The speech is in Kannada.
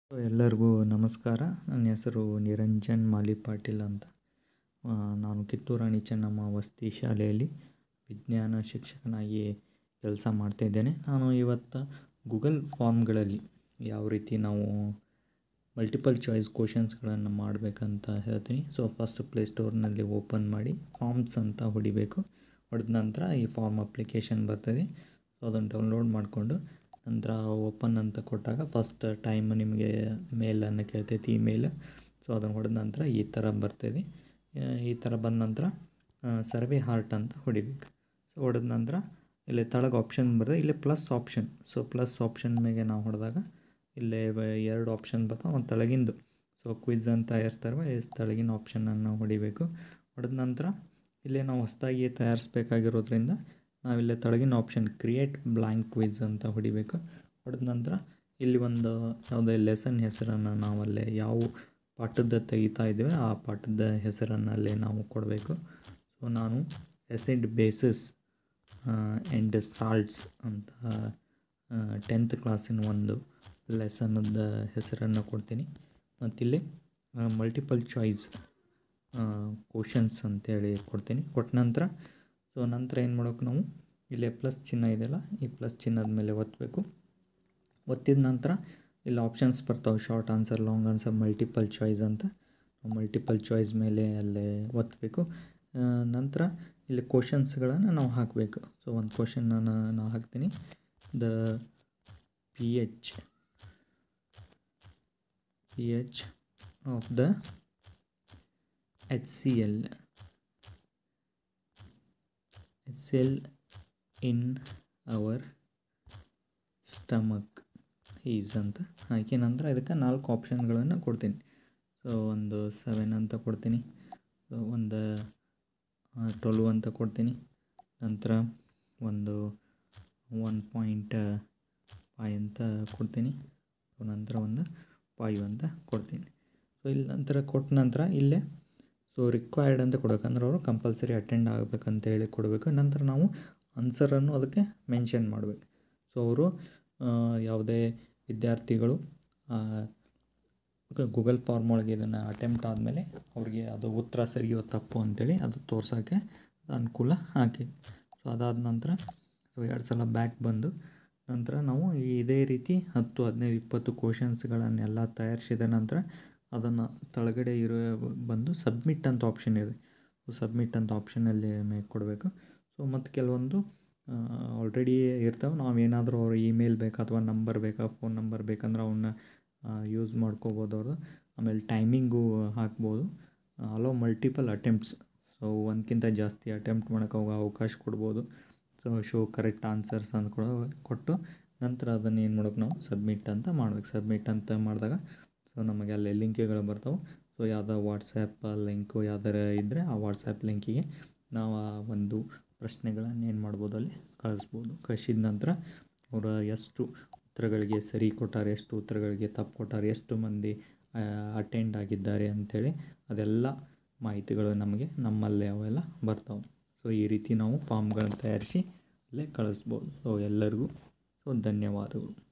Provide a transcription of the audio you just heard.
ಎಲ್ಲರಿಗೂ ನಮಸ್ಕಾರ. ನನ್ನ ಹೆಸರು ನಿರಂಜನ್ ಮಾಲಿ ಪಾಟೀಲ್ ಅಂತ. ನಾನು ಕಿತ್ತೂರು ರಾಣಿ ಚೆನ್ನಮ್ಮ ವಸತಿ ಶಾಲೆಯಲ್ಲಿ ವಿಜ್ಞಾನ ಶಿಕ್ಷಕನಾಗಿ ಕೆಲಸ ಮಾಡ್ತಾಯಿದ್ದೇನೆ. ನಾನು ಇವತ್ತು ಗೂಗಲ್ ಫಾರ್ಮ್ಗಳಲ್ಲಿ ಯಾವ ರೀತಿ ನಾವು ಮಲ್ಟಿಪಲ್ ಚಾಯ್ಸ್ ಕ್ವಶನ್ಸ್ಗಳನ್ನು ಮಾಡಬೇಕಂತ ಹೇಳ್ತೀನಿ. ಫಸ್ಟ್ ಪ್ಲೇಸ್ಟೋರ್ನಲ್ಲಿ ಓಪನ್ ಮಾಡಿ ಫಾರ್ಮ್ಸ್ ಅಂತ ಹೊಡಿಬೇಕು. ಹೊಡೆದ ನಂತರ ಈ ಫಾರ್ಮ್ ಅಪ್ಲಿಕೇಶನ್ ಬರ್ತದೆ. ಅದನ್ನು ಡೌನ್ಲೋಡ್ ಮಾಡಿಕೊಂಡು ನಂತರ ಓಪನ್ ಅಂತ ಕೊಟ್ಟಾಗ ಫಸ್ಟ್ ಟೈಮ್ ನಿಮಗೆ ಮೇಲನ್ನು ಕೇಳ್ತೈತಿ, ಇಮೇಲ್. ಅದನ್ನು ಹೊಡೆದ ನಂತರ ಈ ಥರ ಬರ್ತದೆ. ಈ ಥರ ಬಂದ ನಂತರ ಸರ್ವೆ ಹಾರ್ಟ್ ಅಂತ ಹೊಡಿಬೇಕು. ಹೊಡೆದ ನಂತರ ಇಲ್ಲಿ ತಳಗೆ ಆಪ್ಷನ್ ಬರ್ತದೆ, ಇಲ್ಲಿ ಪ್ಲಸ್ ಆಪ್ಷನ್. ಪ್ಲಸ್ ಆಪ್ಷನ್ ಮೇಲೆ ನಾವು ಹೊಡೆದಾಗ ಇಲ್ಲೇ 2 ಆಪ್ಷನ್ ಬರ್ತಾವೆ. ಒಂದು ತಳಗಿಂದು ಕ್ವಿಝ್ ಅಂತ ತಯಾರಿಸ್ತಾರೆ, ತಳಗಿನ ಆಪ್ಷನನ್ನು ಹೊಡಿಬೇಕು. ಹೊಡೆದ ನಂತರ ಇಲ್ಲೇ ನಾವು ಹೊಸದಾಗಿ ತಯಾರಿಸ್ಬೇಕಾಗಿರೋದ್ರಿಂದ ನಾವಿಲ್ಲೇ ತಳಗಿನ ಆಪ್ಷನ್ ಕ್ರಿಯೇಟ್ ಬ್ಲ್ಯಾಂಕ್ ಕ್ವಿಝ್ ಅಂತ ಹೊಡಿಬೇಕು. ಹೊಡೆದ ನಂತರ ಇಲ್ಲಿ ಒಂದು ಯಾವುದೇ ಲೆಸನ್ ಹೆಸರನ್ನು ನಾವಲ್ಲೇ ಯಾವ ಪಾಠದ ತೆಗಿತಾ ಇದ್ದೇವೆ ಆ ಪಾಠದ ಹೆಸರನ್ನು ಅಲ್ಲೇ ನಾವು ಕೊಡಬೇಕು. ನಾನು ಆ್ಯಸಿಡ್ ಬೇಸಿಸ್ ಆ್ಯಂಡ್ ಸಾಲ್ಟ್ಸ್ ಅಂತ 10th ಕ್ಲಾಸಿನ ಒಂದು ಲೆಸನ್ನದ ಹೆಸರನ್ನು ಕೊಡ್ತೀನಿ. ಮತ್ತಿಲ್ಲಿ ಮಲ್ಟಿಪಲ್ ಚಾಯ್ಸ್ ಕ್ವಶನ್ಸ್ ಅಂತೇಳಿ ಕೊಡ್ತೀನಿ. ಕೊಟ್ಟ ನಂತರ ನಂತರ ಏನು ಮಾಡೋಕೆ ನಾವು ಇಲ್ಲೇ ಪ್ಲಸ್ ಚಿಹ್ನೆ ಇದೆಯಲ್ಲ, ಈ ಪ್ಲಸ್ ಚಿಹ್ನದ ಮೇಲೆ ಒತ್ತಬೇಕು. ಒತ್ತಿದ ನಂತರ ಇಲ್ಲಿ ಆಪ್ಷನ್ಸ್ ಬರ್ತಾವೆ, short answer, long answer, multiple choice ಅಂತ. ಮಲ್ಟಿಪಲ್ ಚಾಯ್ಸ್ ಮೇಲೆ ಅಲ್ಲೇ ಒತ್ತಬೇಕು. ನಂತರ ಇಲ್ಲಿ ಕ್ವಶನ್ಸ್ಗಳನ್ನು ನಾವು ಹಾಕಬೇಕು. ಒಂದು ಕ್ವಶನನ್ನು ನಾನು ಹಾಕ್ತೀನಿ. The pH of the HCl in our stomach is ಅಂತ ಹಾಕಿ ನಂತರ ಇದಕ್ಕೆ 4 ಆಪ್ಷನ್ಗಳನ್ನು ಕೊಡ್ತೀನಿ. ಒಂದು 7 ಅಂತ ಕೊಡ್ತೀನಿ, ಒಂದು 12 ಅಂತ ಕೊಡ್ತೀನಿ, ನಂತರ ಒಂದು 1.5 ಅಂತ ಕೊಡ್ತೀನಿ, ನಂತರ ಒಂದು 5 ಅಂತ ಕೊಡ್ತೀನಿ. ಇಲ್ಲಿ ನಂತರ ಕೊಟ್ಟ ನಂತರ ಇಲ್ಲೇ ರಿಕ್ವೈರ್ಡ್ ಅಂತ ಕೊಡಬೇಕು. ಅಂದ್ರೆ ಅವರು ಕಂಪಲ್ಸರಿ ಅಟೆಂಡ್ ಆಗಬೇಕಂತ ಹೇಳಿ ಕೊಡಬೇಕು. ನಂತರ ನಾವು ಆನ್ಸರನ್ನು ಅದಕ್ಕೆ ಮೆನ್ಷನ್ ಮಾಡಬೇಕು. ಅವರು ಯಾವುದೇ ವಿದ್ಯಾರ್ಥಿಗಳು ಗೂಗಲ್ ಫಾರ್ಮ್ ಒಳಗೆ ಇದನ್ನು ಅಟೆಂಪ್ಟ್ ಆದಮೇಲೆ ಅವ್ರಿಗೆ ಅದು ಉತ್ತರ ಸರಿಯೋ ತಪ್ಪು ಅಂತೇಳಿ ಅದು ತೋರ್ಸೋಕ್ಕೆ ಅನುಕೂಲ ಆಗಿ. ಅದಾದ ನಂತರ 2 ಸಲ ಬ್ಯಾಕ್ ಬಂದು ನಂತರ ನಾವು ಇದೇ ರೀತಿ 10, 15, 20 ಕ್ವಶನ್ಸ್ಗಳನ್ನೆಲ್ಲ ತಯಾರಿಸಿದ ನಂತರ ಅದನ್ನು ತಳಗಡೆ ಬಂದು ಸಬ್ಮಿಟ್ ಅಂತ ಆಪ್ಷನ್ ಇದೆ. ಸಬ್ಮಿಟ್ ಅಂತ ಆಪ್ಷನಲ್ಲಿ ಮೇಲೆ ಕೊಡಬೇಕು. ಮತ್ತು ಕೆಲವೊಂದು ಆಲ್ರೆಡಿ ಇರ್ತವೆ. ನಾವೇನಾದರೂ ಅವ್ರ ಇಮೇಲ್ ಬೇಕಾ ಅಥವಾ ನಂಬರ್ ಬೇಕಾ, ಫೋನ್ ನಂಬರ್ ಬೇಕಂದ್ರೆ ಅವನ್ನ ಯೂಸ್ ಮಾಡ್ಕೋಬೋದು ಅವರು. ಆಮೇಲೆ ಟೈಮಿಂಗು ಹಾಕ್ಬೋದು. ಅಲೋ ಮಲ್ಟಿಪಲ್ ಅಟೆಂಪ್ಟ್ಸ್, ಒಂದಕ್ಕಿಂತ ಜಾಸ್ತಿ ಅಟೆಂಪ್ಟ್ ಮಾಡೋಕ್ಕೆ ಅವಕಾಶ ಕೊಡ್ಬೋದು. ಶೋ ಕರೆಕ್ಟ್ ಆನ್ಸರ್ಸ್ ಅಂತ ಕೊಟ್ಟು ನಂತರ ಅದನ್ನು ಏನು ಮಾಡೋಕೆ ನಾವು ಸಬ್ಮಿಟ್ ಅಂತ ಮಾಡ್ಬೇಕು. ಸಬ್ಮಿಟ್ ಅಂತ ಮಾಡಿದಾಗ ನಮಗೆ ಅಲ್ಲಿ ಲಿಂಕ್ಗಳು ಬರ್ತಾವೆ. ಯಾವುದೋ ವಾಟ್ಸಪ್ ಲಿಂಕು ಯಾವ್ದಾರ ಇದ್ದರೆ ಆ ವಾಟ್ಸಪ್ ಲಿಂಕಿಗೆ ನಾವು ಆ ಒಂದು ಪ್ರಶ್ನೆಗಳನ್ನು ಏನು ಮಾಡ್ಬೋದು, ಅಲ್ಲಿ ಕಳಿಸ್ಬೋದು. ಕಳಿಸಿದ ನಂತರ ಅವರು ಎಷ್ಟು ಉತ್ತರಗಳಿಗೆ ಸರಿ ಕೊಟ್ಟಾರೆ, ಎಷ್ಟು ಉತ್ತರಗಳಿಗೆ ತಪ್ಪು ಕೊಟ್ಟಾರೆ, ಎಷ್ಟು ಮಂದಿ ಅಟೆಂಡ್ ಆಗಿದ್ದಾರೆ ಅಂಥೇಳಿ ಅದೆಲ್ಲ ಮಾಹಿತಿಗಳು ನಮಗೆ ನಮ್ಮಲ್ಲೇ ಅವೆಲ್ಲ ಬರ್ತಾವೆ. ಈ ರೀತಿ ನಾವು ಫಾರ್ಮ್ಗಳನ್ನು ತಯಾರಿಸಿ ಅಲ್ಲೇ ಕಳಿಸ್ಬೋದು. ಎಲ್ಲರಿಗೂ ಧನ್ಯವಾದಗಳು.